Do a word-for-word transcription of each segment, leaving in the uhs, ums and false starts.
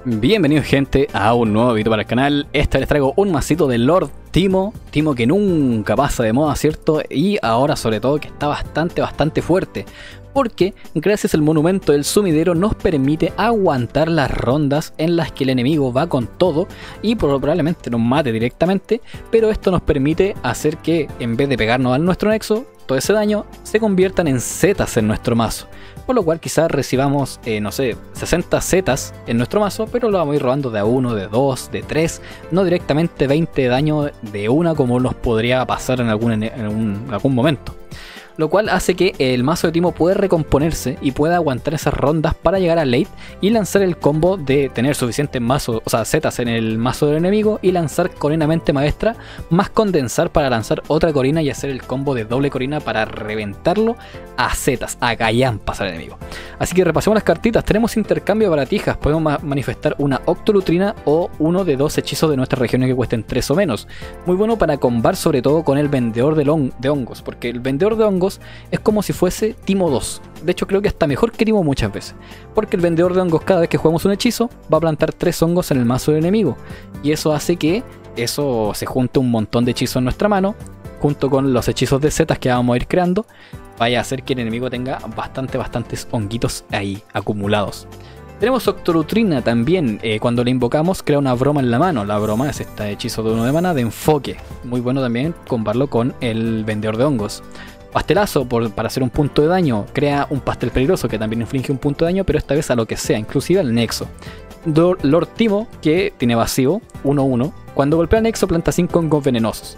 Bienvenidos gente a un nuevo video para el canal. Esta les traigo un masito de Lord Teemo. Teemo que nunca pasa de moda, ¿cierto? Y ahora sobre todo que está bastante bastante fuerte, porque gracias al monumento del sumidero nos permite aguantar las rondas en las que el enemigo va con todo y probablemente nos mate directamente, pero esto nos permite hacer que en vez de pegarnos a nuestro nexo, todo ese daño se conviertan en zetas en nuestro mazo. Por lo cual quizás recibamos, eh, no sé, sesenta zetas en nuestro mazo, pero lo vamos a ir robando de a uno, de dos, de tres, no directamente veinte de daño de una como nos podría pasar en algún, en un, algún momento. Lo cual hace que el mazo de Teemo pueda recomponerse y pueda aguantar esas rondas para llegar a late y lanzar el combo de tener suficientes mazos, o sea, zetas en el mazo del enemigo y lanzar Corina Mente Maestra, más condensar para lanzar otra Corina y hacer el combo de doble Corina para reventarlo a zetas, a gallampas al enemigo. Así que repasemos las cartitas. Tenemos intercambio de baratijas, podemos ma manifestar una Octolutrina o uno de dos hechizos de nuestras regiones que cuesten tres o menos. Muy bueno para combar sobre todo con el vendedor de, de hongos, porque el vendedor de hongos es como si fuese Teemo dos. De hecho creo que hasta mejor que Teemo muchas veces, porque el vendedor de hongos cada vez que jugamos un hechizo va a plantar tres hongos en el mazo del enemigo, y eso hace que eso se junte un montón de hechizos en nuestra mano, junto con los hechizos de zetas que vamos a ir creando, vaya a hacer que el enemigo tenga bastante bastantes honguitos ahí acumulados. Tenemos Octolutrina también, eh, cuando le invocamos crea una broma en la mano. La broma es este hechizo de uno de mana de enfoque, muy bueno también combarlo con el vendedor de hongos. Pastelazo, por, para hacer un punto de daño, crea un pastel peligroso que también inflige un punto de daño, pero esta vez a lo que sea, inclusive al nexo. Lord Teemo, que tiene evasivo, uno uno, cuando golpea al nexo planta cinco hongos venenosos.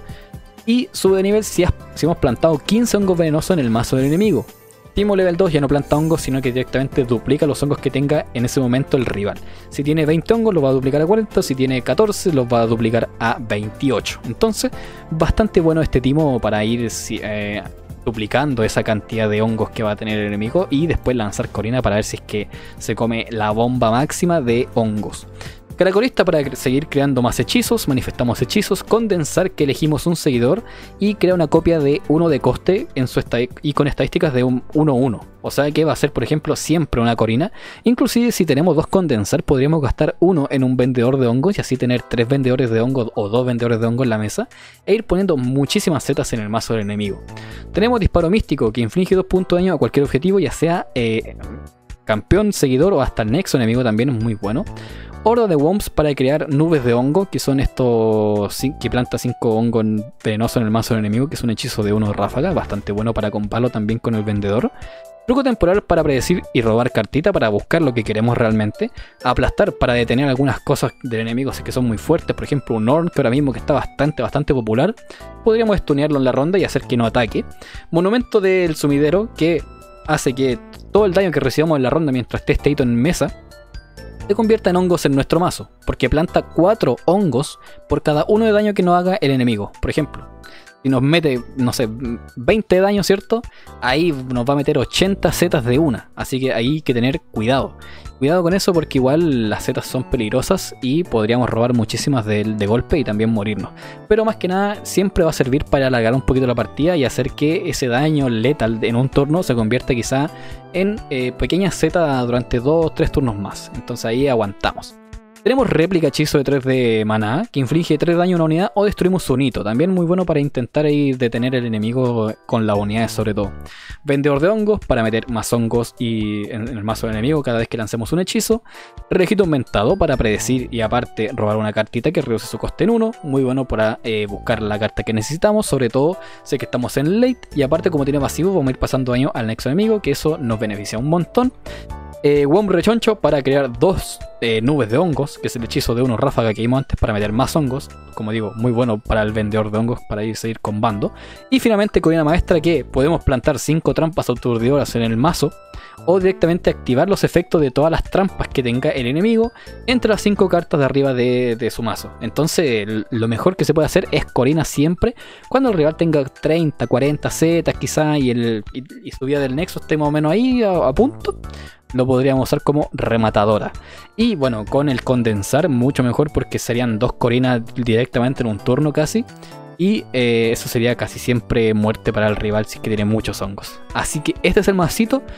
Y sube de nivel si, has, si hemos plantado quince hongos venenosos en el mazo del enemigo. Teemo level dos ya no planta hongos, sino que directamente duplica los hongos que tenga en ese momento el rival. Si tiene veinte hongos, los va a duplicar a cuarenta, si tiene catorce, los va a duplicar a veintiocho. Entonces, bastante bueno este Teemo para ir Eh, duplicando esa cantidad de hongos que va a tener el enemigo y después lanzar Corina para ver si es que se come la bomba máxima de hongos. Caracolista para seguir creando más hechizos, manifestamos hechizos, condensar que elegimos un seguidor y crea una copia de uno de coste en su y con estadísticas de un uno uno. O sea que va a ser por ejemplo siempre una Corina. Inclusive si tenemos dos condensar podríamos gastar uno en un vendedor de hongos y así tener tres vendedores de hongos o dos vendedores de hongos en la mesa e ir poniendo muchísimas zetas en el mazo del enemigo. Tenemos disparo místico que inflige dos puntos de daño a cualquier objetivo, ya sea eh, campeón, seguidor o hasta nexo enemigo, también es muy bueno. Horda de Worms para crear nubes de hongo, que son estos que planta cinco hongos venenosos en el mazo del enemigo, que es un hechizo de uno ráfaga, bastante bueno para compararlo también con el vendedor. Truco temporal para predecir y robar cartita para buscar lo que queremos realmente. Aplastar para detener algunas cosas del enemigo si que son muy fuertes, por ejemplo un Ornn que ahora mismo que está bastante bastante popular. Podríamos stunearlo en la ronda y hacer que no ataque. Monumento del sumidero que hace que todo el daño que recibamos en la ronda mientras esté este hito en mesa se convierta en hongos en nuestro mazo, porque planta cuatro hongos por cada uno de daño que nos haga el enemigo. Por ejemplo, si nos mete, no sé, veinte de daño, ¿cierto? Ahí nos va a meter ochenta zetas de una, así que ahí hay que tener cuidado. Cuidado con eso porque igual las zetas son peligrosas y podríamos robar muchísimas de, de golpe y también morirnos. Pero más que nada siempre va a servir para alargar un poquito la partida y hacer que ese daño letal en un turno se convierta quizá en eh, pequeñas zetas durante dos o tres turnos más. Entonces ahí aguantamos. Tenemos réplica hechizo de tres de maná que inflige tres daño a una unidad o destruimos su hito. También muy bueno para intentar ahí detener al enemigo con las unidades sobre todo. Vendedor de hongos para meter más hongos y en el mazo del enemigo cada vez que lancemos un hechizo. Registro aumentado para predecir y aparte robar una cartita que reduce su coste en uno. Muy bueno para eh, buscar la carta que necesitamos, sobre todo sé que estamos en late y aparte como tiene pasivo vamos a ir pasando daño al nexo enemigo, que eso nos beneficia un montón. Eh, Worm Rechoncho para crear dos eh, nubes de hongos, que es el hechizo de uno ráfaga que vimos antes para meter más hongos. Como digo, muy bueno para el vendedor de hongos para ir seguir combando. Y finalmente Corina Maestra, que podemos plantar cinco trampas aturdidoras en el mazo o directamente activar los efectos de todas las trampas que tenga el enemigo entre las cinco cartas de arriba de, de su mazo. Entonces lo mejor que se puede hacer es Corina siempre cuando el rival tenga treinta, cuarenta zetas quizá y, el, y, y su vida del nexo esté más o menos ahí a, a punto. Lo podríamos usar como rematadora. Y bueno, con el condensar mucho mejor porque serían dos Corinas directamente en un turno casi. Y eh, eso sería casi siempre muerte para el rival si es que tiene muchos hongos. Así que este es el masito.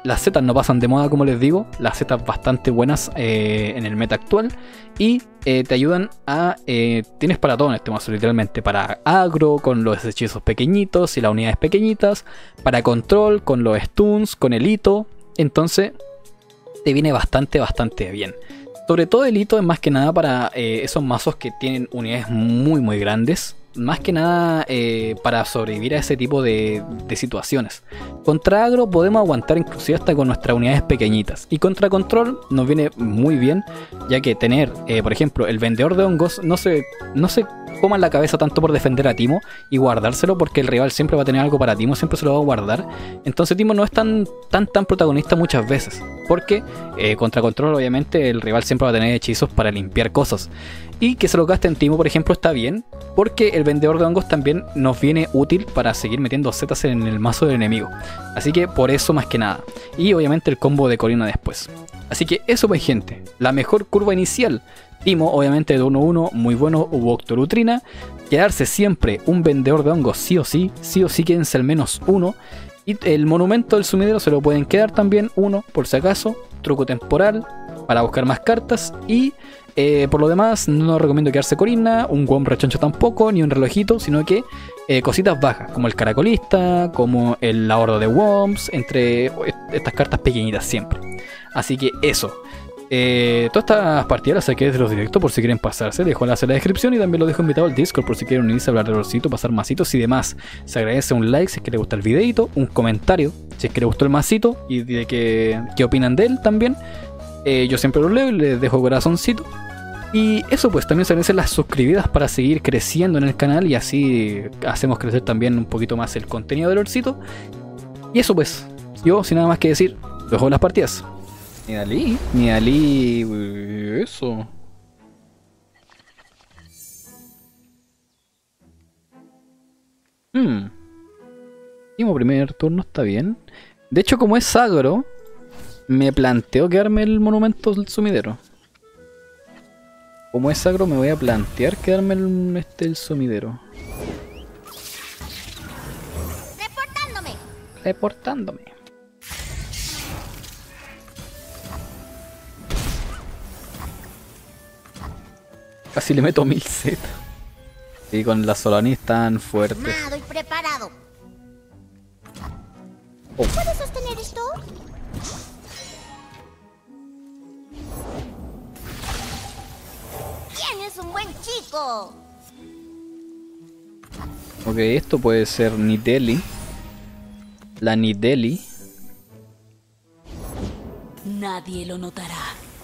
las zetas no pasan de moda, como les digo. Las zetas bastante buenas eh, en el meta actual. Y eh, te ayudan a... Eh, tienes para todo en este mazo, literalmente. Para agro, con los hechizos pequeñitos y las unidades pequeñitas. Para control, con los stuns, con el hito. Entonces, te viene bastante, bastante bien. Sobre todo el hito es más que nada para eh, esos mazos que tienen unidades muy, muy grandes. Más que nada eh, para sobrevivir a ese tipo de, de situaciones. Contra agro podemos aguantar inclusive hasta con nuestras unidades pequeñitas. Y contra control nos viene muy bien, ya que tener, eh, por ejemplo, el vendedor de hongos no se, no se coman la cabeza tanto por defender a Teemo y guardárselo, porque el rival siempre va a tener algo para Teemo, siempre se lo va a guardar. Entonces Teemo no es tan tan tan protagonista muchas veces, porque eh, contra control obviamente el rival siempre va a tener hechizos para limpiar cosas. Y que se lo gaste en Teemo, por ejemplo, está bien, porque el vendedor de hongos también nos viene útil para seguir metiendo zetas en el mazo del enemigo. Así que por eso más que nada. Y obviamente el combo de Corina después. Así que eso pues, gente, la mejor curva inicial. Teemo obviamente de uno uno, muy bueno, hubo Octolutrina. Quedarse siempre un vendedor de hongos sí o sí, sí o sí quédense al menos uno. Y el monumento del sumidero se lo pueden quedar también uno, por si acaso. Truco temporal para buscar más cartas. Y eh, por lo demás no recomiendo quedarse Corina, un Womb rechoncho tampoco, ni un relojito, sino que eh, cositas bajas, como el caracolista, como el ahorro de Wombs, entre estas cartas pequeñitas siempre. Así que eso. Eh, todas estas partidas las saqué desde los directos por si quieren pasarse, dejo enlace en la descripción y también lo dejo invitado al Discord por si quieren unirse a hablar de lorcito, pasar masitos y demás. Se agradece un like si es que les gusta el videito, un comentario si es que les gustó el masito y de que, qué opinan de él también. Eh, yo siempre lo leo y les dejo corazoncito. Y eso pues, también se agradecen las suscribidas para seguir creciendo en el canal y así hacemos crecer también un poquito más el contenido de lorcito. Y eso pues, yo sin nada más que decir, dejo las partidas. Nidalee, Nidalee, eso. Hmm. Último primer turno está bien. De hecho, como es agro, me planteo quedarme el monumento del sumidero. Como es agro, me voy a plantear quedarme el, este, el sumidero. Reportándome. Reportándome. Casi le meto mil Z. Y con las Solanis tan fuertes. Estoy preparado. Oh. ¿Puedes sostener esto? ¿Quién es un buen chico? Ok, esto puede ser Nidalee. La Nidalee. Nadie lo notará.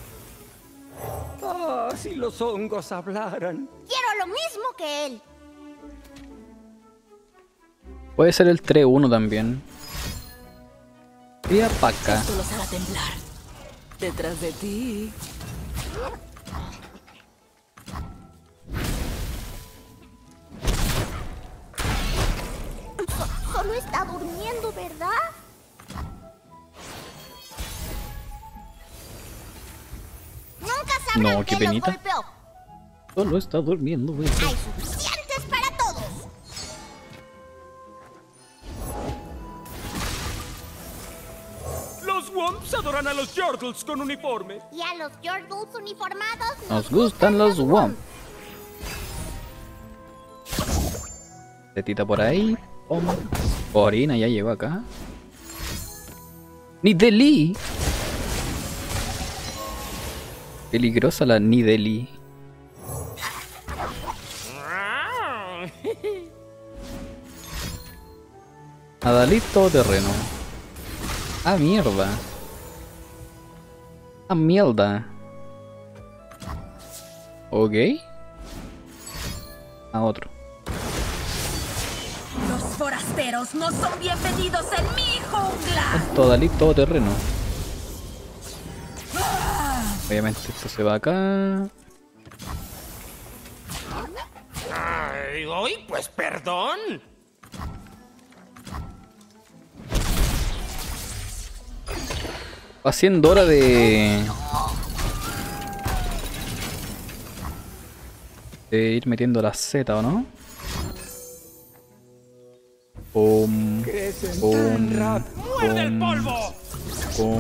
Ah, si los hongos hablaran. Quiero lo mismo que él. Puede ser el tres uno también. Y pa' acá. Esto los hará temblar. Detrás de ti. So- solo está durmiendo, ¿verdad? Nunca sabrán No, qué quién los penita. golpeó. Solo está durmiendo, güey. Hay suficientes para todos. Los Womps adoran a los Yordles con uniforme. Y a los Yordles uniformados Nos gustan los Womp. Tetita por ahí. Pom. Corina ya llegó acá. Nidalee. Peligrosa la Nidalee. Adalito terreno. Ah, mierda. Ah, mierda. Ok. A otro. Los forasteros no son bienvenidos en mi jungla. Todo Adalito terreno. Obviamente esto se va acá. Ay, hoy, pues perdón. Va siendo hora de... de ir metiendo la Z, ¿o no? Pum, Crecen pum, tan rápido. ¡Muerde el pum. polvo! Pum.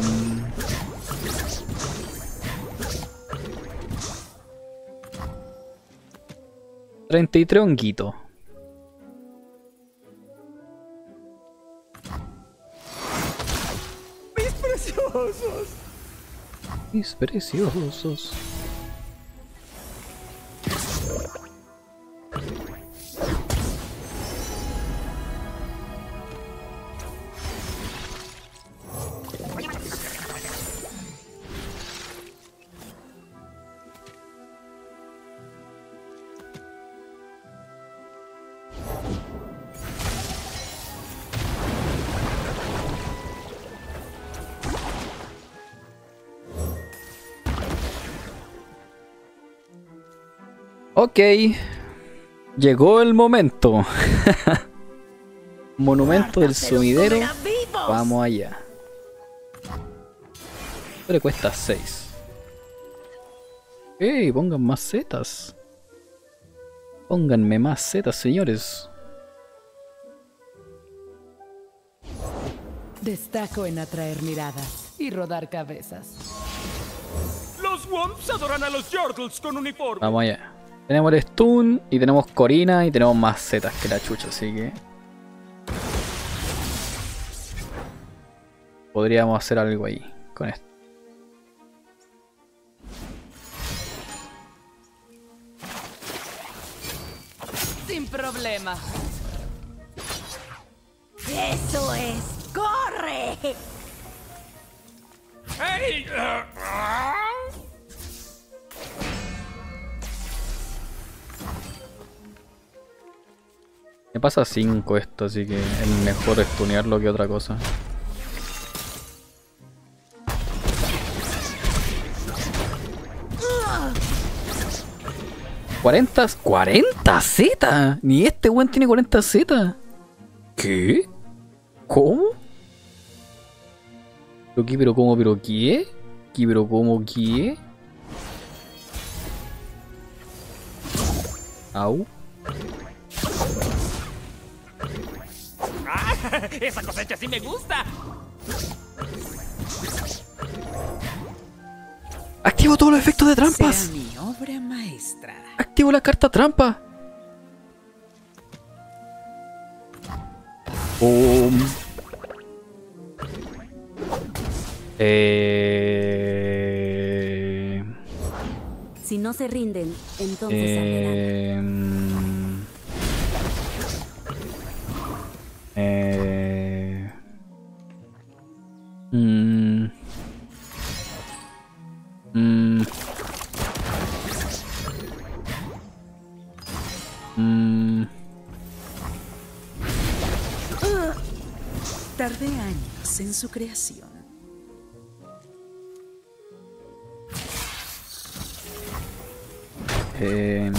treinta y tres honguitos. ¡Mis preciosos! Mis preciosos. Ok, llegó el momento. Monumento del sumidero. Vamos allá. Esto le cuesta seis. ¡Ey! Pongan más setas. Pónganme más setas, señores. Destaco en atraer miradas y rodar cabezas. Los Wumps adoran a los Yordles con uniforme. Vamos allá. Tenemos el stun y tenemos Corina y tenemos más setas que la chucha, así que podríamos hacer algo ahí con esto. Sin problema. ¡Eso es! ¡Corre! ¡Hey! ah, ah. Me pasa cinco esto, así que es mejor stunearlo que otra cosa. cuarenta, cuarenta Z. Ni este weón tiene cuarenta Z. ¿Qué? ¿Cómo? ¿Pero qué? ¿Pero cómo? ¿Pero qué? ¿Qué? ¿Pero cómo? ¿Qué? Au. ¡Ah! ¡Esa cosecha sí me gusta! Activo todos los efectos de trampas. Sea mi obra maestra. Activo la carta trampa. Boom. Eh... Si no se rinden, entonces Eh... Eh... Mm... Mm... Mm... Tardé años en su creación. Eh...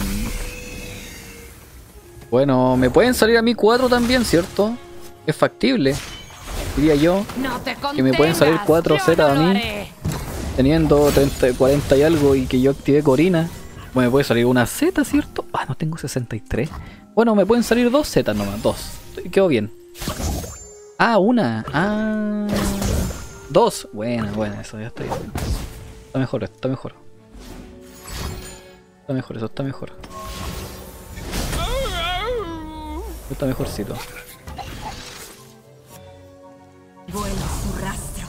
Bueno, me pueden salir a mí cuatro también, ¿cierto? Es factible, diría yo. No te Que me pueden salir cuatro Z a mí, teniendo treinta, cuarenta y algo y que yo activé Corina. Bueno, me puede salir una Z, ¿cierto? Ah, no tengo sesenta y tres. Bueno, me pueden salir dos Z nomás, dos. Quedó bien. Ah, una. Ah, dos. Buena, buena, eso ya está bien. Está mejor, está mejor. Está mejor, eso está mejor. Eso está mejorcito. Vuela su rastro.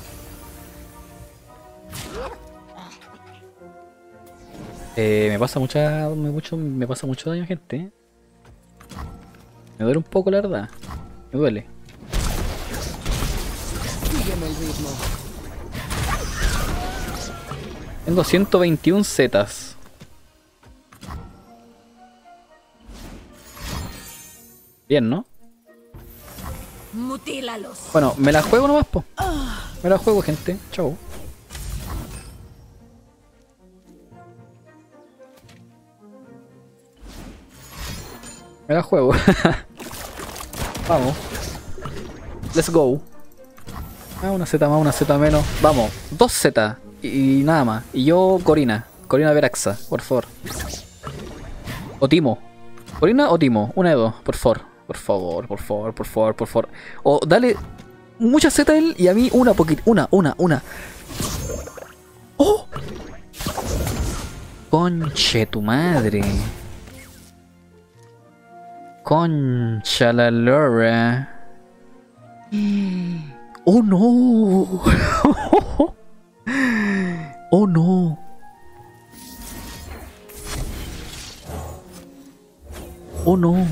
Eh, me pasa mucha, me, mucho, me pasa mucho daño, gente. ¿eh? Me duele un poco, la verdad. Me duele. Sígueme el ritmo. Tengo ciento veintiún Zetas. Bien, ¿no? Mutílalos. Bueno, me la juego nomás, po. Me la juego, gente. Chau. Me la juego. Vamos. Let's go. Ah, una Z más, una Z menos. Vamos, dos Z. Y, y nada más. Y yo, Corina. Corina Veraxa, por favor. O Timo. Corina o Timo. Una de dos, por favor. Por favor, por favor, por favor, por favor. O dale. mucha Z él y a mí una poquita. Una, una, una. ¡Oh! Conche tu madre. Concha la lora. Oh no. Oh no. Oh no.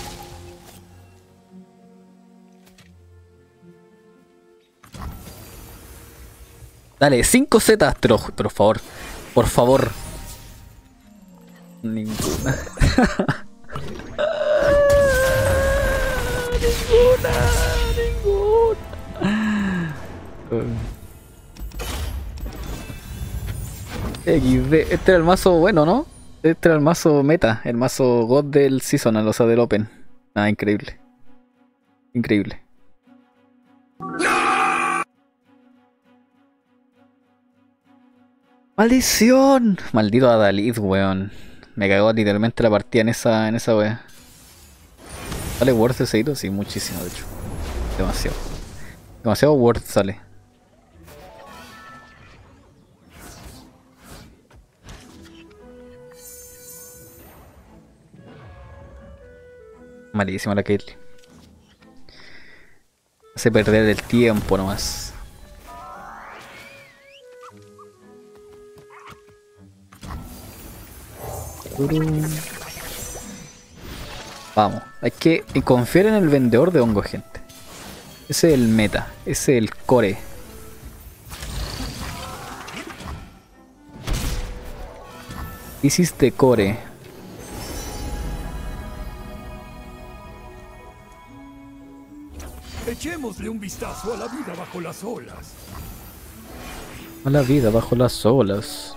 Dale, cinco zetas, pero, pero por favor. Por favor. Ninguna. Ninguna, ninguna. equis de. Este era el mazo bueno, ¿no? Este era el mazo meta, el mazo God del Seasonal, o sea, del Open. Nada, increíble. Increíble. ¡Maldición! Maldito Adalid, weón. Me cagó literalmente la partida en esa, en esa wea. ¿Sale worth ese hito? Sí, muchísimo, de hecho. Demasiado. Demasiado worth sale. Malísima la Caitlyn. Hace perder el tiempo nomás. Vamos, hay que confiar en el vendedor de hongo, gente. Ese es el meta, ese es el core. This is the core. Echémosle un vistazo a la vida bajo las olas. A la vida bajo las olas.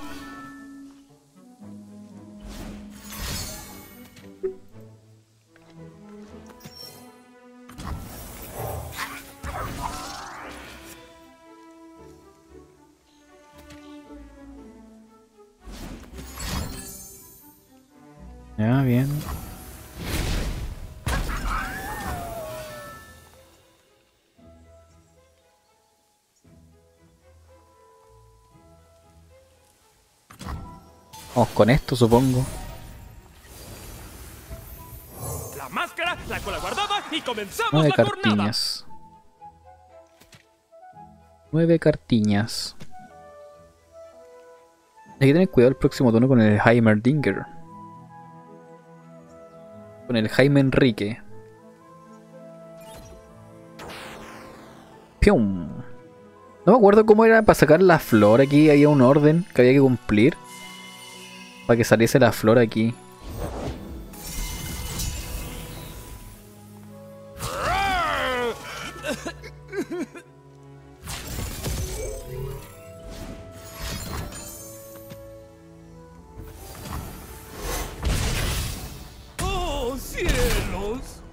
Ya, bien. Vamos con esto, supongo. La máscara, la cola guardada y comenzamos Nueve la cartiñas. Nueve cartiñas. Hay que tener cuidado el próximo turno con el Heimerdinger. Con el Jaime Enrique. ¡Pium! No me acuerdo cómo era para sacar la flor aquí. Había un orden que había que cumplir para que saliese la flor aquí. ¡Oh, cielos!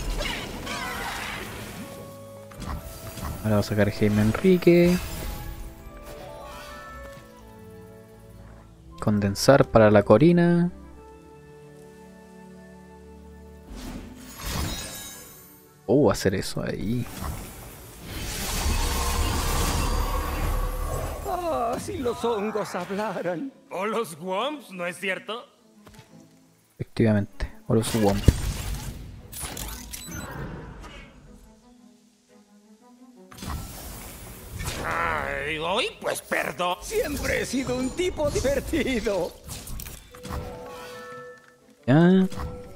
Ahora vamos a sacar Jaime Enrique. Condensar para la Corina. Oh, hacer eso ahí. Ah, si los hongos hablaran. ¿O los Womps, no es cierto? Efectivamente. O los Swamp. Ay, hoy pues perdón. Siempre he sido un tipo divertido. Ya.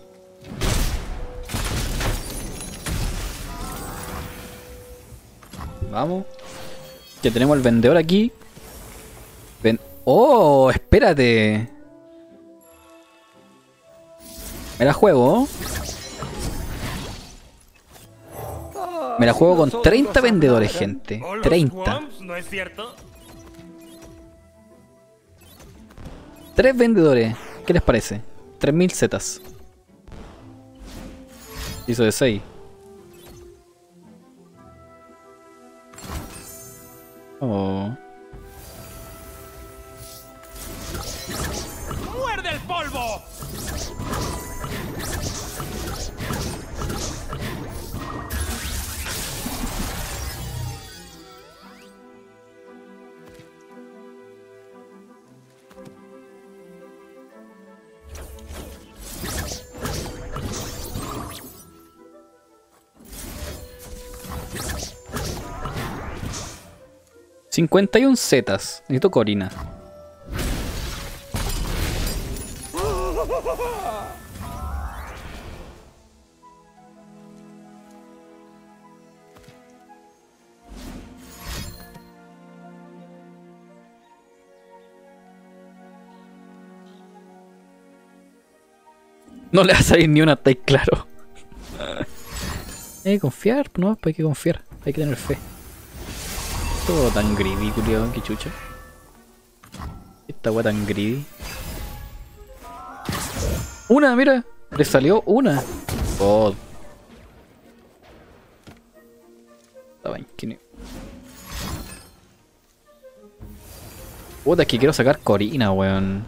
Vamos. Que tenemos el vendedor aquí. Ven oh, espérate. Me la juego. Me la juego con treinta vendedores, gente. treinta. ¿No es cierto? tres vendedores. ¿Qué les parece? tres mil zetas. Hizo de seis. Oh. ¡Muerde el polvo! cincuenta y uno zetas. Necesito Corina. No le va a salir ni una, está ahí claro. Hay que confiar, no, pues hay que confiar, hay que tener fe. Todo tan greedy, culiado, que chucha. Esta wea tan greedy. Una, mira, le salió una. Oh. Estaba inquino. Puta, es que quiero sacar Corina, weón.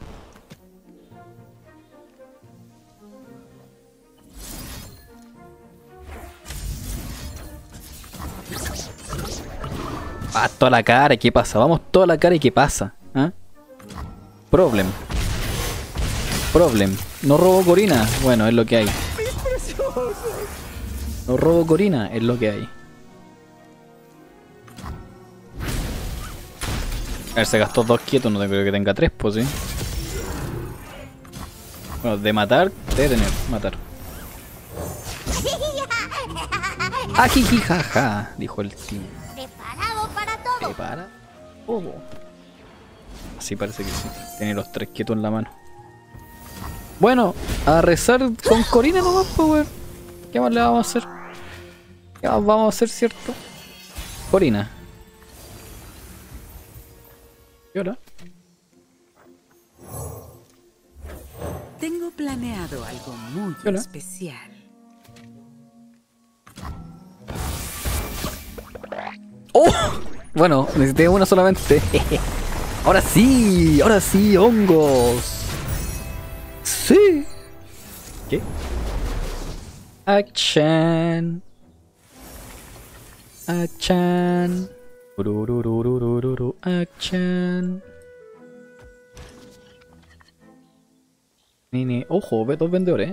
Ah, toda la cara, ¿qué pasa? Vamos toda la cara y ¿qué pasa? ¿Ah? Problem. Problem. No robo Corina. Bueno, es lo que hay. No robo Corina, es lo que hay. A ver, se gastó dos quietos, no creo que tenga tres, pues sí. Bueno, de matar, de tener, matar. Ajijijaja, dijo el team. Preparado para todo. Prepara. Oh. Así parece que sí. Tiene los tres quietos en la mano. Bueno, a rezar con Corina nomás, pues, weón. ¿Qué más le vamos a hacer? ¿Qué más vamos a hacer, cierto? Corina. ¿Y ahora? Tengo planeado algo muy Hola. especial. ¡Oh! Bueno, necesité una solamente. Ahora sí, ahora sí, hongos. Sí. ¿Qué? Action. Action. Ururururururu, action. Nini, ojo, ve dos vendedores, ¿eh?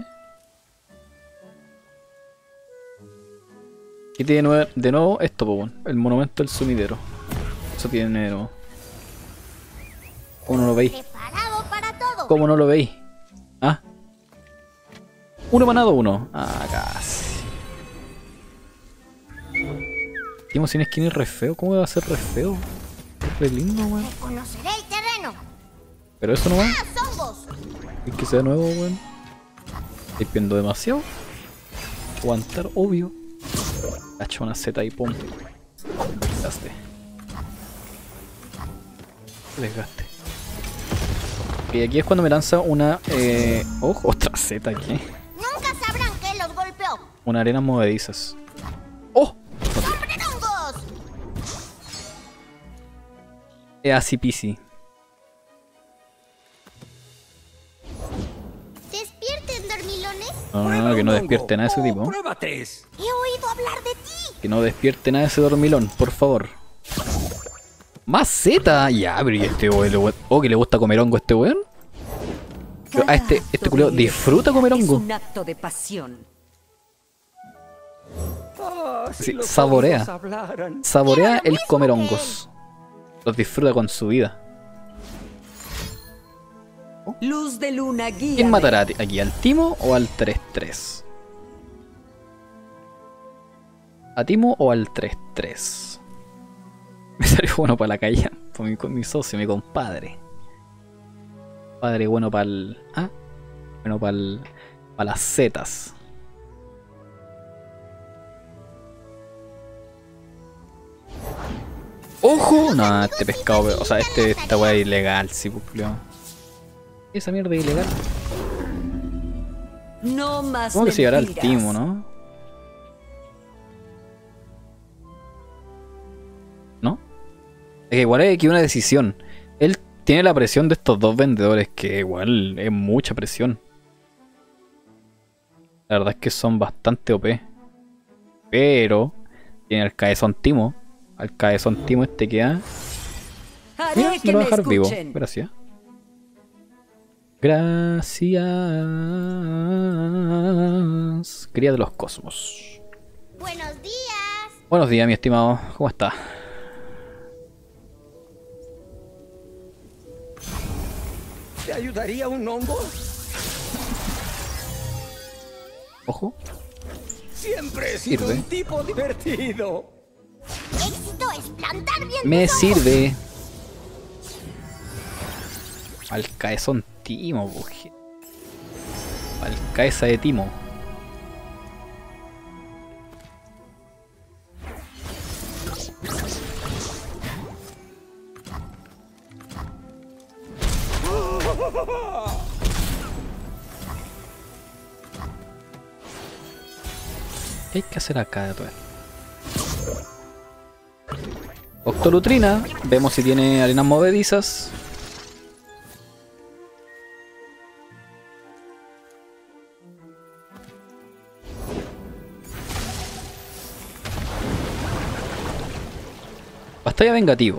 Y tiene de, de nuevo esto, po, el monumento del sumidero. Eso tiene de nuevo. ¿Cómo no lo veis? Preparado para todo. ¿Cómo no lo veis? ¿Ah? Uno manado uno. Ah, casi. Timo sin skin es re feo. ¿Cómo va a ser re feo? Es re lindo, weón. Reconoceré el terreno. Pero eso no va. ¡Ah, hongos! Es que sea nuevo, weón. Estoy viendo demasiado. Aguantar, obvio. Cacho una Z y pum. Desgaste. Desgaste. Y aquí es cuando me lanza una. Eh... Ojo, otra Z aquí. Nunca sabrán que los golpeó. Una arena movedizas. ¡Oh! ¡Compren hongos! Es así peasy. Despierten, dormilones. No, no, no, que no despierte nada ese tipo. Prueba tres. He oído hablar de ti. Que no despierte nada ese dormilón, por favor. Más Z. Ya, pero ¿y este weón? Oh, que le gusta comer hongo a este weón. A este, este culeo disfruta comer Es hongo. un acto de pasión. Ah, si Sí, los saborea. hongos hablaran. Saborea el comer hongos. Los disfruta con su vida. Luz de luna guía. ¿Quién matará aquí? ¿Al Timo o al tres tres? ¿A Timo o al tres tres? Me salió bueno para la calle. Por mi, con mi socio, mi compadre. Padre bueno para el. ¿Ah? Bueno para el. Para las zetas. ¡Ojo! No, este pescado. O sea, este, esta weá es ilegal, sí, pues, culiao. Esa mierda es ilegal. No más ¿Cómo que se llevará el mentiras. Timo, no? ¿No? Es que igual hay que una decisión. Él tiene la presión de estos dos vendedores, que igual es mucha presión. La verdad es que son bastante O P. Pero tiene al cabezón Timo. Al cabezón Timo este que da. Haré Mira, me que lo va me a dejar vivo. escuchen. Gracias. Gracias. Cría de los cosmos. Buenos días. Buenos días, mi estimado. ¿Cómo está? ¿Te ayudaría un hongo? Ojo. Siempre he sido Sirve. un tipo divertido. Éxito es plantar bien. Me sirve. Al caezón Timo, buje. Al cabeza de Timo. ¿Qué hay que hacer acá? Octolutrina, vemos si tiene arenas movedizas. Batalla vengativo.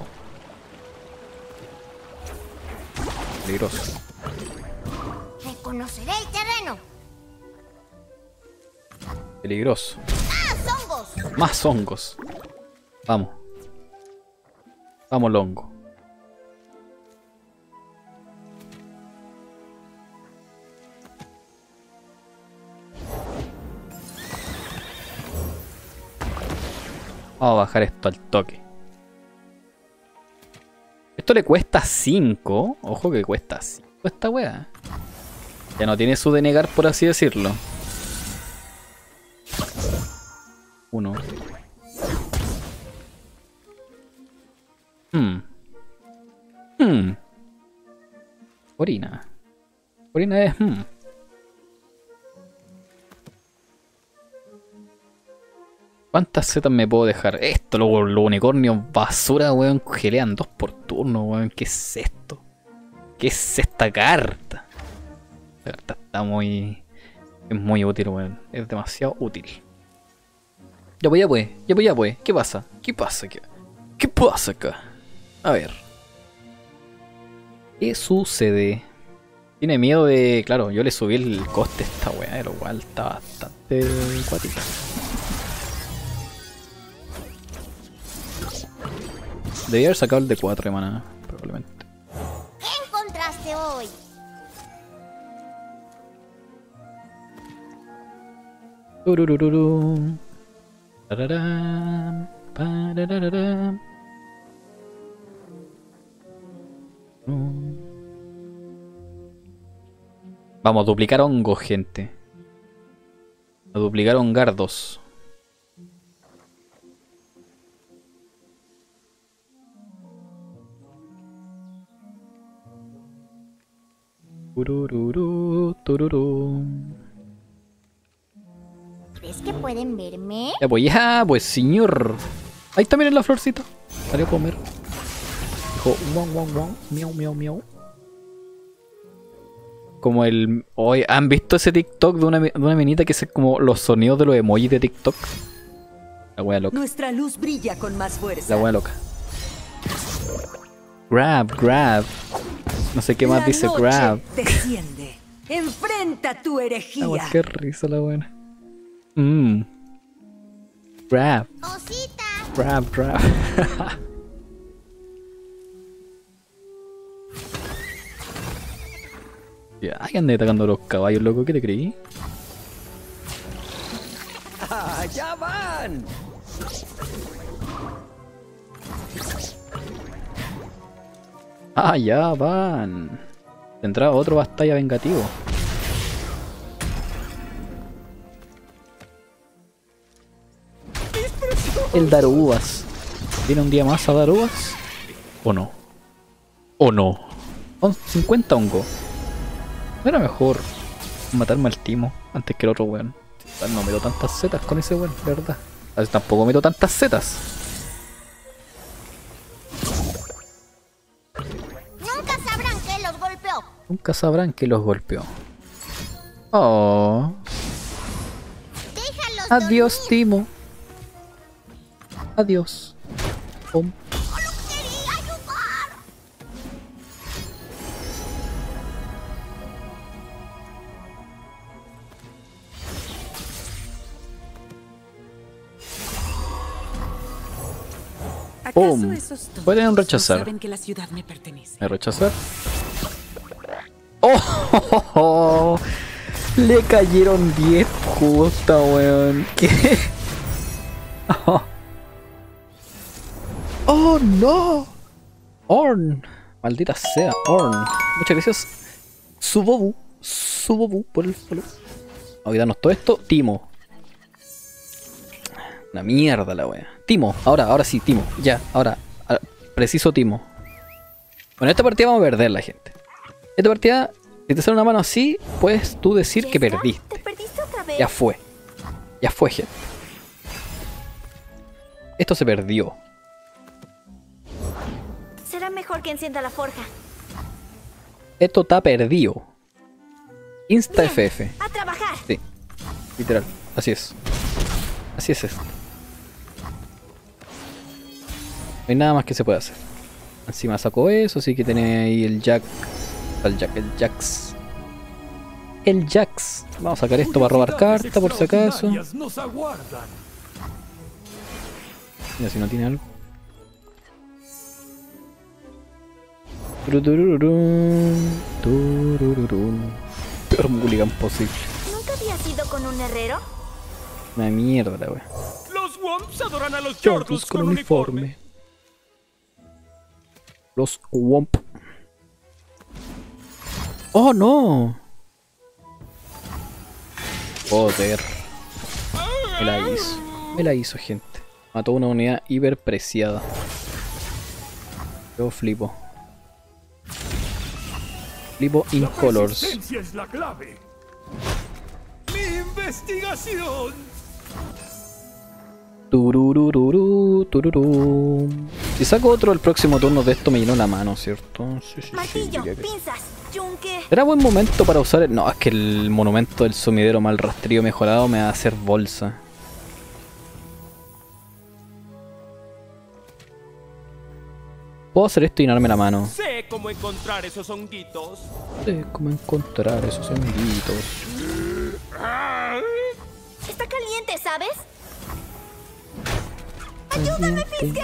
Peligroso. Reconoceré el terreno. Peligroso. ¡Ah, hongos! Más hongos. Vamos. Vamos, longo. Vamos a bajar esto al toque. Esto le cuesta cinco. Ojo que cuesta cinco esta wea. Ya no tiene su denegar, por así decirlo. Uno. Hmm. Hmm. Orina. Orina es hmm. ¿Cuántas setas me puedo dejar? Esto, los, los unicornios basura, weón, gelean dos por turno, weón. ¿Qué es esto? ¿Qué es esta carta? Esta carta está muy... Es muy útil, weón. Es demasiado útil. Ya pues, ya pues, ya pues, ya pues. ¿Qué pasa? ¿Qué pasa acá? ¿Qué pasa acá? A ver. ¿Qué sucede? Tiene miedo de... Claro, yo le subí el coste a esta weá, lo cual está bastante cuática. Debía haber sacado el de cuatro de maná, probablemente. ¿Qué encontraste hoy? Tururururu. Tararán, parararán. Vamos a duplicar hongos, gente. A duplicar hongardos. Turururu, tururú. ¿Crees que pueden verme? Ya pues, ya pues, señor. Ahí está, miren la florcita. Salió a comer. Dijo, wow, wow, wow, miau, miau, miau. Como el... Hoy, ¿han visto ese TikTok de una, de una minita que hace como los sonidos de los emojis de TikTok? La wea loca. Nuestra luz brilla con más fuerza. La wea loca. Grab, grab. No sé qué más La dice noche grab. desciende. Enfrenta tu herejía. La wea, qué risa la buena. Mmm. Grab, Cosita. grab, grab. Ya, que andé atacando a los caballos, loco, ¿qué te creí? ¡Allá van! Ah, ya van. Tendrá otro batalla vengativo. El dar uvas. ¿Viene un día más a dar uvas? ¿O no? ¿O no? Son cincuenta hongos. ¿No era mejor matarme al timo antes que el otro weón? No meto tantas setas con ese weón, de verdad. A veces tampoco meto tantas setas. Nunca sabrán que los golpeó. Nunca sabrán que los golpeó. Oh. Déjalos Adiós, dormir. Timo. Adiós. Pum. Quería ayudar. Pum. Pueden rechazar. Saben que la ciudad me pertenece. ¿Me rechazar? ¡Oh! oh, oh. Le cayeron diez justa, weón. ¿Qué? Oh. ¡Oh, no! Orn. Maldita sea, Orn. Muchas gracias. Subobu. Subobu por el follow. Olvidarnos todo esto. Timo. Una mierda la wea. Timo. Ahora, ahora sí, Timo. Ya, ahora. ahora preciso Timo. Bueno, esta partida vamos a perder la gente. Esta partida, si te sale una mano así, puedes tú decir que perdiste. ¿Te perdiste otra vez? Ya fue. Ya fue, gente. Esto se perdió. Será mejor que encienda la forja. Esto está perdido. Insta F F. A trabajar. Sí. Literal. Así es. Así es esto. No hay nada más que se pueda hacer. Encima sacó eso, así que tiene ahí el Jack. El Jack, el Jax. El Jax. Vamos a sacar esto para robar carta por si acaso. Mira si no tiene algo. Turururum, turururum. Peor mulligan posible. ¿Nunca habías ido con un herrero? Una mierda la wea. Los Womps adoran a los Chorros Chorros con uniforme. Los Womp. ¡Oh, no! Joder. Me la hizo. Me la hizo, gente. Mató una unidad hiperpreciada. Yo flipo. Flipo in colors. Es la clave. Mi investigación. Tururururu, tururú. Si saco otro el próximo turno de esto me llenó la mano, ¿cierto? Sí, sí, sí, Martillo, diría que- pinzas, yunque. Era buen momento para usar el... No, es que el monumento del sumidero mal rastrillo mejorado me va a hacer bolsa. Puedo hacer esto y llenarme la mano. Sé cómo encontrar esos honguitos. Sé cómo encontrar esos honguitos. Está caliente, ¿sabes? ¡Ayúdame, Fiske!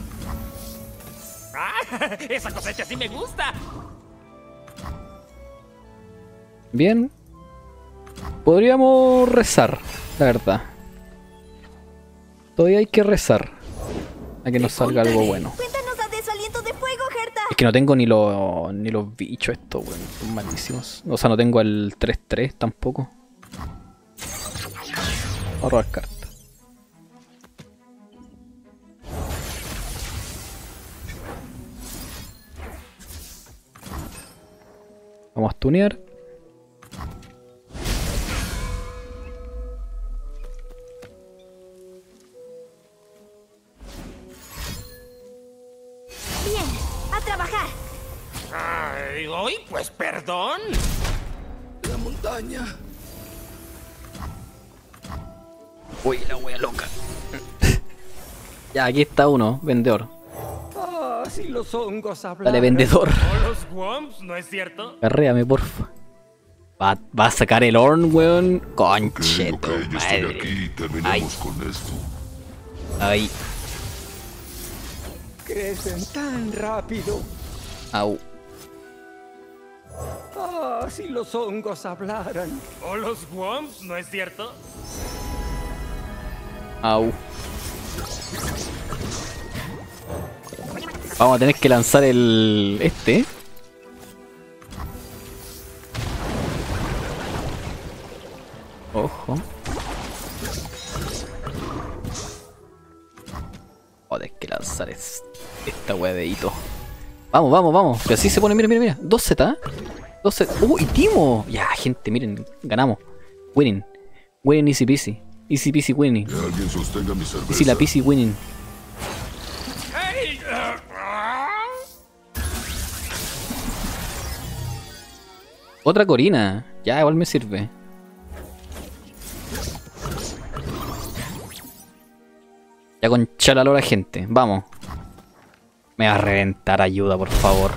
Ah, esa cosecha sí me gusta. Bien. Podríamos rezar, la verdad. Todavía hay que rezar a que nos salga algo bueno. Cuéntanos de su aliento de fuego, Gerta. Es que no tengo ni los ni los bichos estos, weón. Son malísimos. O sea, no tengo el tres tres tampoco. Voy a robar carta. Vamos a tunear. Bien, a trabajar. Ay, hoy pues perdón. La montaña. Uy, la wea loca. Ya, aquí está uno, vendedor. Ah, si los hongos hablan. Dale, vendedor. O los Womps, ¿no es cierto? Carréame, porfa. Va, va a sacar el horn, weón. Conche Creo tu que ya estoy madre. aquí y terminamos Ay. con esto. Ahí. Crecen tan rápido. Au. Ah, si los hongos hablaran. O los Womps, ¿no es cierto? Au. Vamos a tener que lanzar el... este. Ojo. Joder, que lanzar es esta wea de hito. Vamos, vamos, vamos. Que así se pone, mira, mira, mira. dos Z. dos Z. ¡Uh! ¡Y Timo! Ya, gente, miren. Ganamos. Winning. Winning easy peasy. Easy peasy winning. Que alguien sostenga mi cerveza. Easy la peasy winning. ¡Hey! ah, ah. Otra Corina. Ya, igual me sirve. Ya concha la lora, gente. Vamos. Me va a reventar, ayuda, por favor.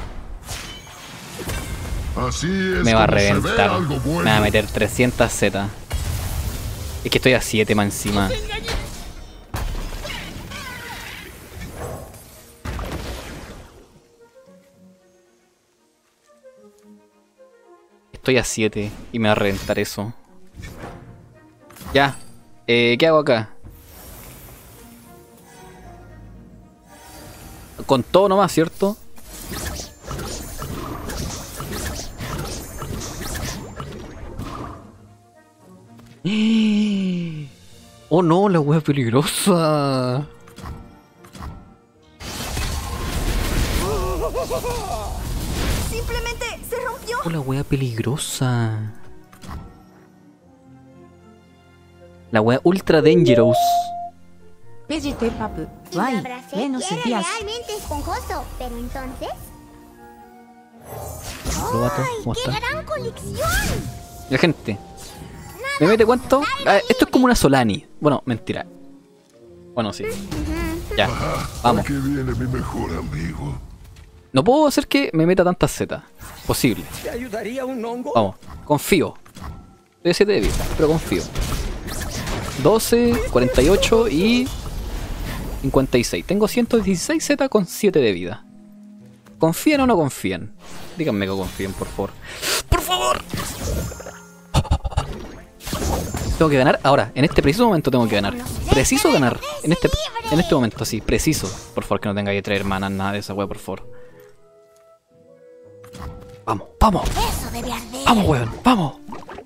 Así es. Me va a como se ve reventar. algo bueno. Me va a meter trescientas Z. Es que estoy a siete más encima. Estoy a siete y me va a reventar eso. Ya. Eh, ¿Qué hago acá? Con todo nomás, ¿cierto? Oh no, la wea peligrosa. Simplemente se rompió. Oh, la wea peligrosa. La wea ultra dangerous. Vegete Papu. Lo Guay. abracé Menos y era días. realmente esponjoso. Pero entonces... Lo vato, ¿cómo ¡Qué está? gran colección! La gente. ¿Me mete cuánto? Ah, esto es como una Solani. Bueno, mentira. Bueno, sí. Ya, vamos. Aquí viene mi mejor amigo. No puedo hacer que me meta tantas zetas. Posible. ¿Te ayudaría un hongo? Vamos, confío. Estoy a siete de vida, pero confío. doce, cuarenta y ocho y cincuenta y seis. Tengo ciento dieciséis zetas con siete de vida. ¿Confían o no confían? Díganme que confíen, por favor. ¡Por favor! Tengo que ganar ahora, en este preciso momento tengo que ganar. Preciso ganar. En este, en este momento, sí, preciso. Por favor, que no tenga que traer manas, nada de esa wea, por favor. Vamos, vamos. Eso debe arder. Vamos, weón, vamos.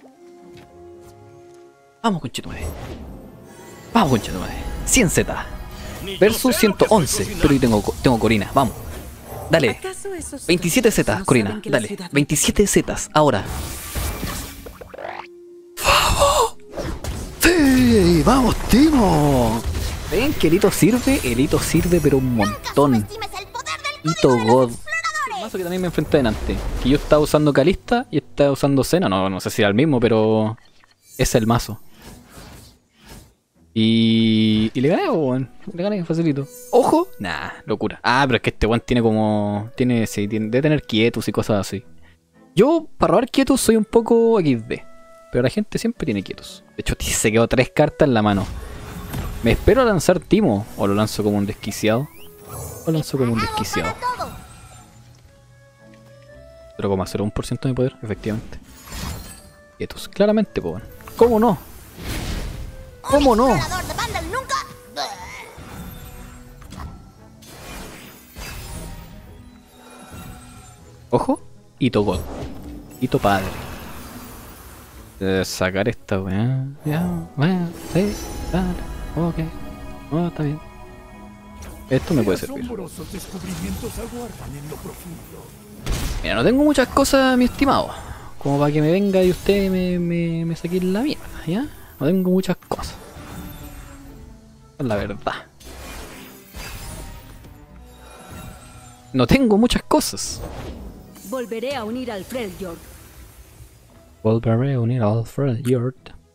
Vamos, conchetumadre. Vamos, conchetumadre. cien zetas. Versus ciento once. Pero yo tengo, tengo Corina, vamos. Dale. ¿Acaso esos veintisiete otros zetas, no Corina. saben que la Dale. ciudad- veintisiete zetas, ahora. ¡Vamos! ¡Sí! ¡Vamos, Timo! ¿Ven que el hito sirve? El hito sirve, pero un montón. Subestimes el poder del Hito código de los God. exploradores. El mazo que también me enfrenté delante. Que yo estaba usando Calista y estaba usando Senna. No, no sé si era el mismo, pero ese es el mazo. Y, y le gané, weón. Le gané facilito. Ojo. Nah, locura. Ah, pero es que este weón tiene como... Tiene, sí, tiene, debe tener quietus y cosas así. Yo, para robar quietus, soy un poco equis de. Pero la gente siempre tiene quietus. De hecho, se quedó tres cartas en la mano. ¿Me espero a lanzar Timo? ¿O lo lanzo como un desquiciado? O lo lanzo como un desquiciado. Todo. cero coma cero uno por ciento de mi poder, efectivamente. Quietos, claramente, po. ¿Cómo no? ¿Cómo no? Explorador de Vandal nunca... Ojo, Hito God. Hito padre. Eh, sacar esta weá. Ya, bueno, sí, dale, ok. Oh, está bien. Esto me puede servir. Asombrosos descubrimientos aguardan en lo profundo. Mira, no tengo muchas cosas, mi estimado. Como para que me venga y usted me, me, me saque la mierda, ¿ya? No tengo muchas cosas. Es la verdad. No tengo muchas cosas. Volveré a unir al Freljord. Volveré a unir al Freljord.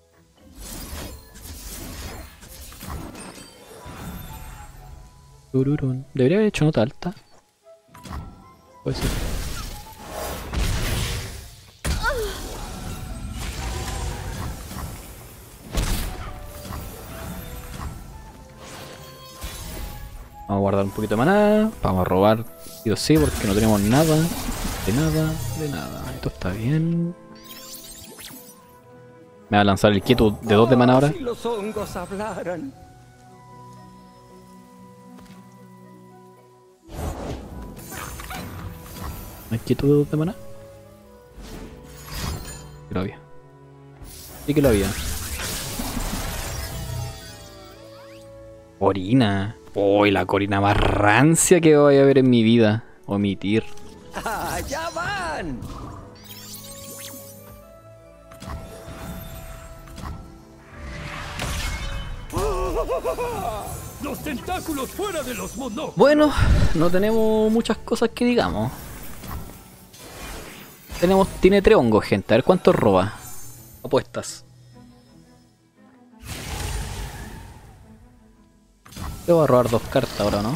Tururún. Debería haber hecho nota alta. Puede ser. Vamos a guardar un poquito de maná. Vamos a robar sí o sí porque no tenemos nada. De nada, de nada. Esto está bien. Me va a lanzar el quieto de dos de maná ahora. Si los hongos hablaran. ¿No hay quieto de dos de maná? Que lo había. Sí que lo había. Corina. Uy, la Corina más rancia que voy a ver en mi vida. Omitir. ¡Ah, ya van! ¡Los tentáculos fuera de los monos! Bueno, no tenemos muchas cosas que digamos. Tenemos, tiene tres hongos, gente. A ver cuánto roba. Apuestas. Yo voy a robar dos cartas ahora, ¿no?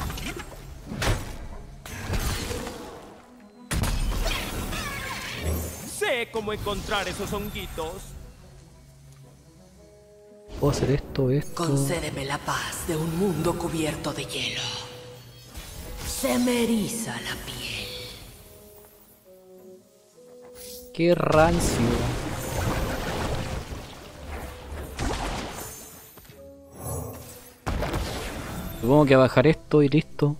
Sé cómo encontrar esos honguitos. Puedo hacer esto, esto. Concédeme la paz de un mundo cubierto de hielo. Se me eriza la piel. Qué rancio. Supongo que a bajar esto y listo.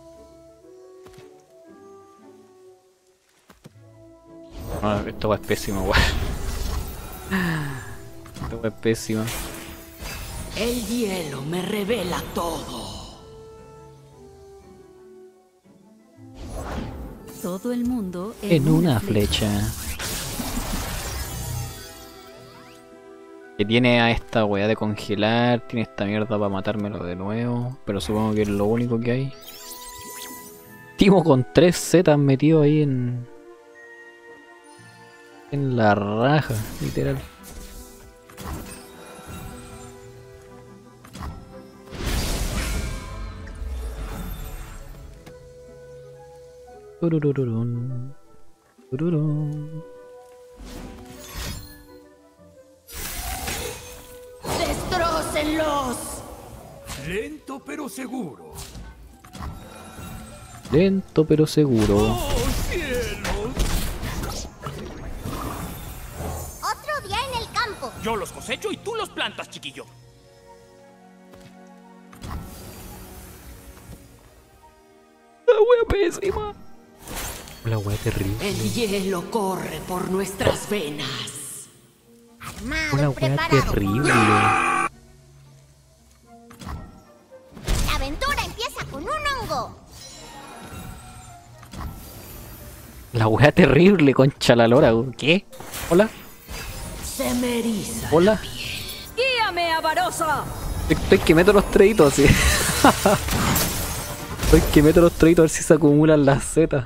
Ah, esta weá es pésima, weá. Esta weá es pésima. El hielo me revela todo. Todo el mundo En una flecha. Que tiene a esta weá de congelar, tiene esta mierda para matármelo de nuevo, pero supongo que es lo único que hay. Timo con tres zetas metido ahí en... En la raja, literal. Tururururun, tururun. ¡Destrócenlos! Lento pero seguro. Lento pero seguro. ¡Oh, cielos! Otro día en el campo. Yo los cosecho y tú los plantas, chiquillo. La wea pésima. La wea terrible. El hielo corre por nuestras venas. Armado, Una y wea preparado. terrible. La aventura empieza con un hongo. La wea terrible, concha la lora. ¿Qué? Hola, Se me eriza. hola. ¡Guíame, Avarosa! Estoy que meto los treditos así. Estoy que meto los treditos a ver si se acumulan las zetas.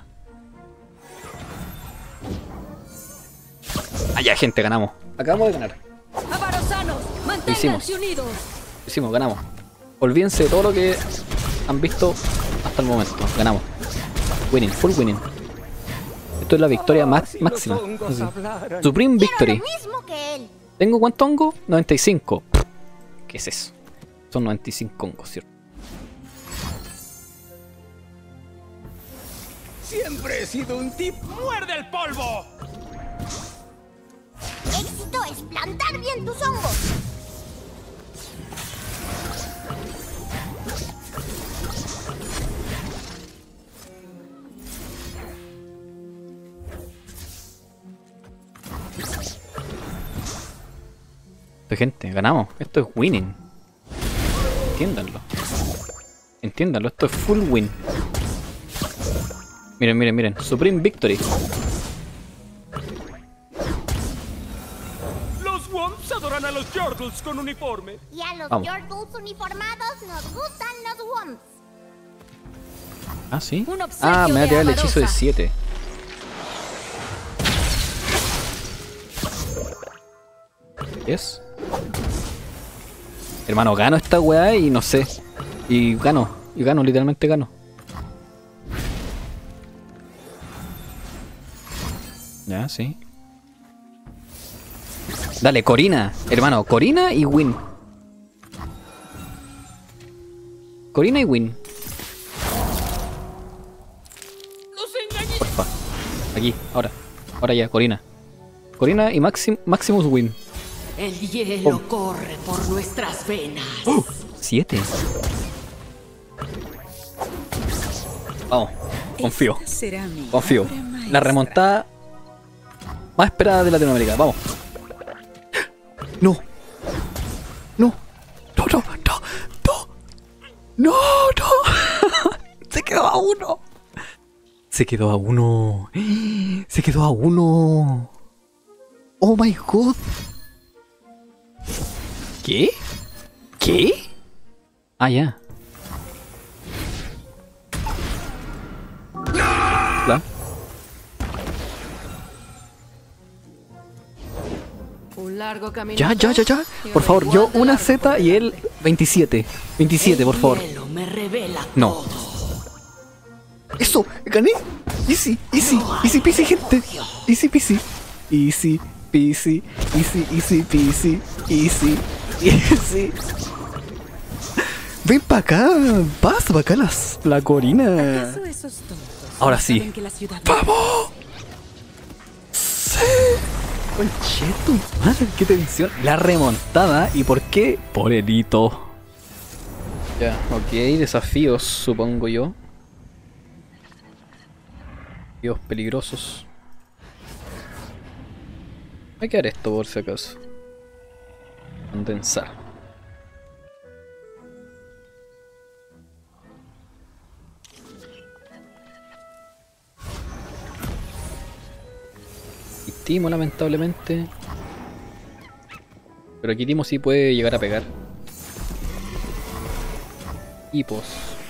Allá, gente, ganamos. Acabamos de ganar. ¡Avarosanos! ¡Manténganse unidos! Hicimos, ganamos. Olvídense de todo lo que han visto hasta el momento. Ganamos. Winning, full winning. Esto es la victoria más Si máxima. los hongos Así. hablaran. Supreme Quiero Victory. lo mismo que él. ¿Tengo cuánto hongo? noventa y cinco. ¿Qué es eso? Son noventa y cinco hongos, ¿cierto? Siempre he sido un tipo. ¡Muerde el polvo! Éxito es plantar bien tus hongos. Gente, ganamos. Esto es winning. Entiéndanlo. Entiéndanlo, esto es full win. Miren, miren, miren. Supreme Victory. Los Womps adoran a los Yordles con uniforme. Y a los Vamos. Yordles uniformados nos gustan los Womps. Ah, sí. Un obsequio Ah, me va a de tirar el hechizo de Avarosa. siete. ¿Es? Hermano, gano esta weá y no sé. Y gano. Y gano, literalmente gano. Ya, sí. Dale, Corina. Hermano, Corina y win. Corina y win. ¡Los engañé! Porfa. Aquí, ahora. Ahora ya, Corina. Corina y Maxim Maximus win. El hielo Oh. corre por nuestras venas. ¡Oh! Siete. Vamos, confío. Confío. La remontada más esperada de Latinoamérica. Vamos. No. No. No, no, no. No. No, no. Se quedó a uno. Se quedó a uno. Se quedó a uno. Oh my god. ¿Qué? ¿Qué? Ah, ya. ¿La? Un largo camino. Ya, ya, ya, ya. Por favor, yo una Z y él veintisiete. veintisiete, por favor. El hielo me revela No. todo. ¡Eso! ¡Gané! Easy, easy, easy peasy, gente. Easy peasy. Easy peasy, easy, easy peasy, easy, easy. Ven para acá, pasa para acá las, la Corina. Esos tontos Ahora no sí. saben que la ciudad ¡Vamos! ¡Sí! Concheto, madre, qué tensión. La remontada. ¿Y por qué? Por Elito. Ya, ok, desafíos, supongo yo. Desafíos peligrosos. Voy a quedar esto por si acaso. Condensar. Y Timo, lamentablemente. Pero aquí Timo sí puede llegar a pegar. Hipos.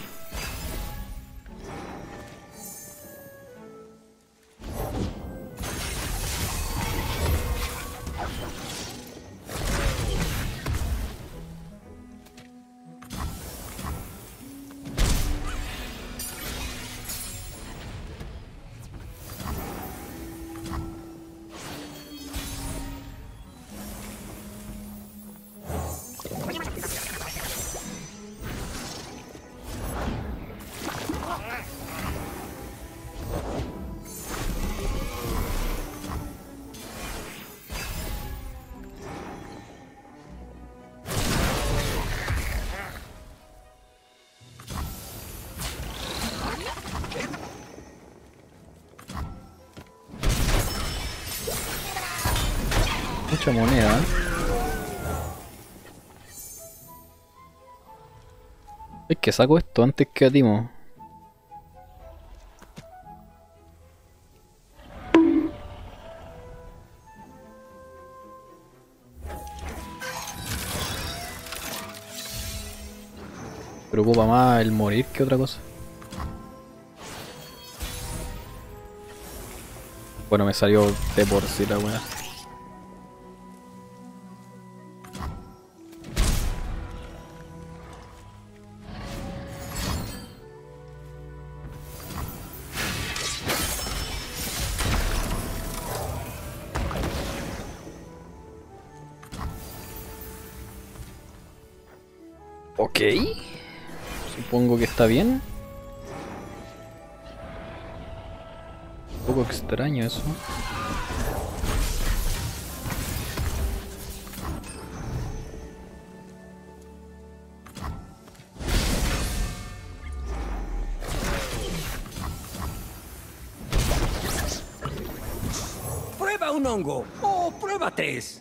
Mucha moneda. Es que saco esto antes que a Timo. Preocupa más el morir que otra cosa. Bueno, me salió de por sí la weá. Ok. Supongo que está bien. Un poco extraño eso. Prueba un hongo. O prueba tres.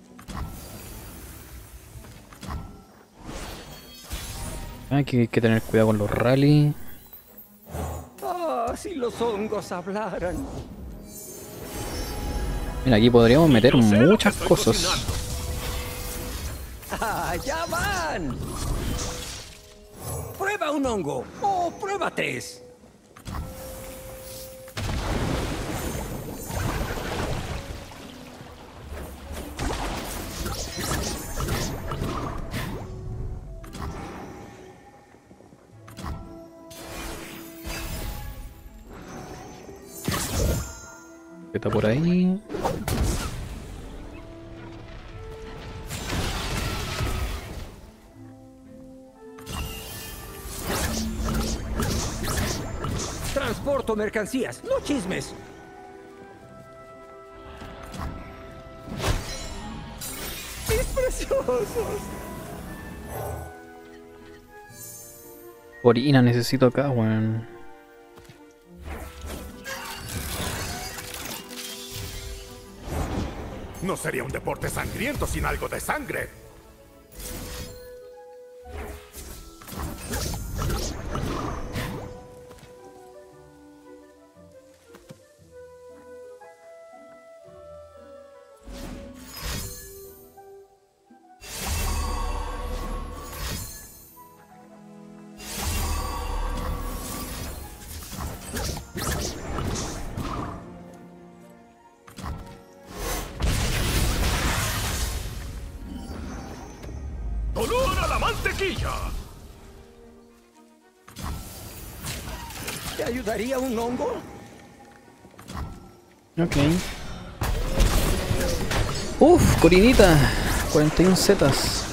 Aquí hay que tener cuidado con los rally. Ah, si los hongos hablaran. Mira, aquí podríamos meter muchas cosas. Ah, ya van. Prueba un hongo. O prueba tres. ¿Qué está por ahí? Transporto mercancías, no chismes. ¡Es preciosos! Orina necesito acá, weón. No sería un deporte sangriento sin algo de sangre. ¡Olor a la mantequilla! ¿Te ayudaría un hongo? Ok. Uf, Corinita. cuarenta y uno zetas.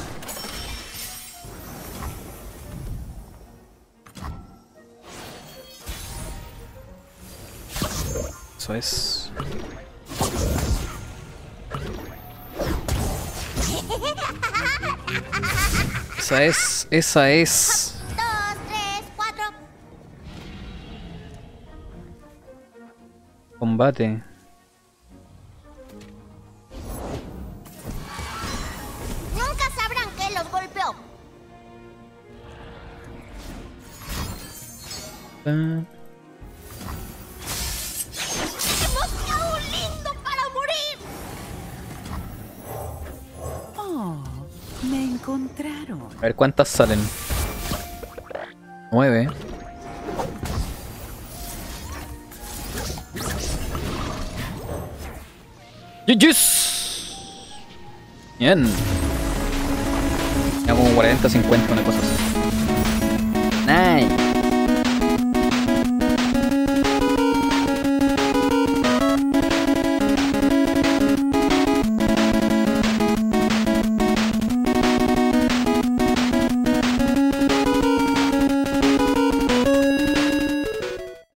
Eso es. Esa es, esa es. Dos, tres, cuatro. Combate. Nunca sabrán que los golpeó. Ah. ¡Demasiado lindo para morir! Oh, me encontraron. A ver cuántas salen. Nueve. G G's. Bien. Ya como cuarenta, cincuenta, una cosa así.